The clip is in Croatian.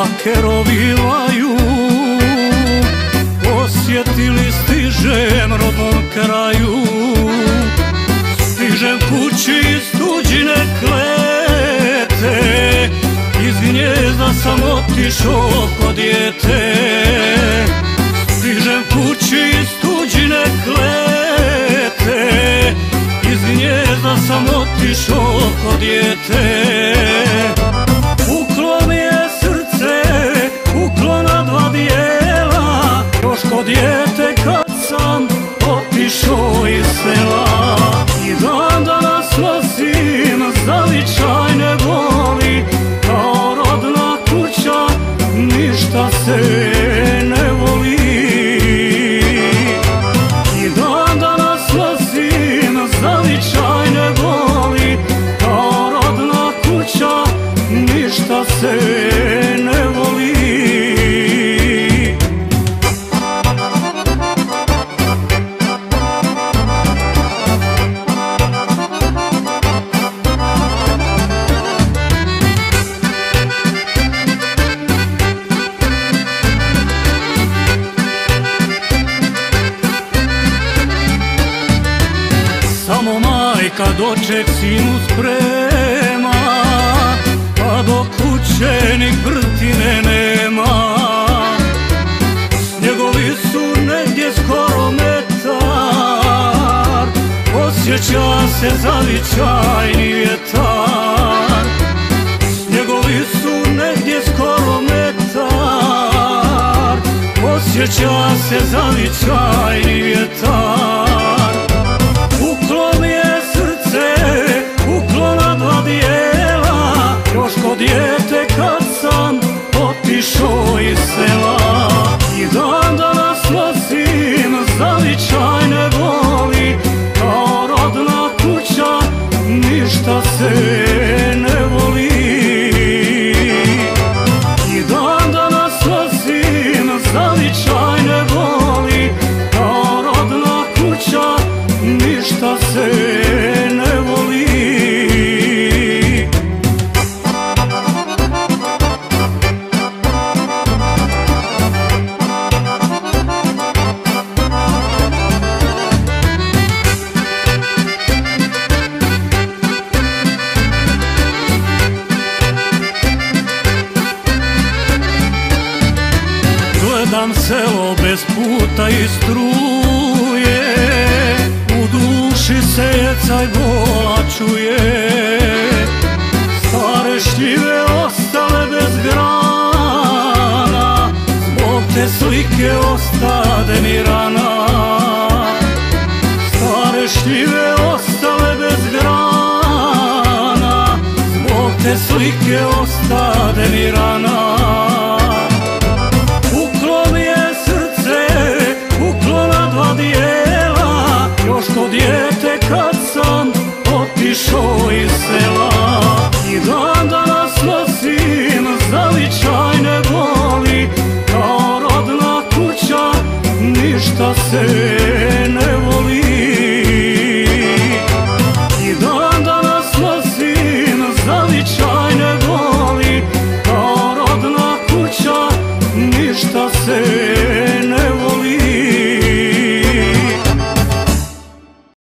a kerovi laju. Osjetili stižem rodnom kraju, stižem kući iz tuđine klete, iz gnjezda sam otišao ko dijete. Stižem kući iz tuđine klete, iz gnjezda sam otišao ko dijete. Puklo mi je srce, puklo na dva dijela, još ko dijete kad sam otišao iz sela. I dan danas nosim zavičajne boli, kao rodna kuća ništa se ne voli. I dan danas nosim zavičajne boli, kao rodna kuća ništa se ne voli. Samo majka doček sinu sprema, pa do kuće ni vrtine nema. Snjegovi su negdje skoro metar, osjeća se zavičajni vjetar. Snjegovi su negdje skoro metar, osjeća se zavičajni vjetar. Puklo mi je srce, puklo na dva dijela, još ko dijete kad sam otišao iz sela. I dan danas nosim zavičajne boli, kao rodna kuća ništa se ne voli. I dan danas nosim zavičajne boli, kao rodna kuća ništa se ne voli. Gledam selo bez puta i struje, u duši se jecaj bola čuje. Stare šljive ostale bez grana, zbog te slike ostade mi rana. Stare šljive ostale bez grana, zbog te slike ostade mi rana.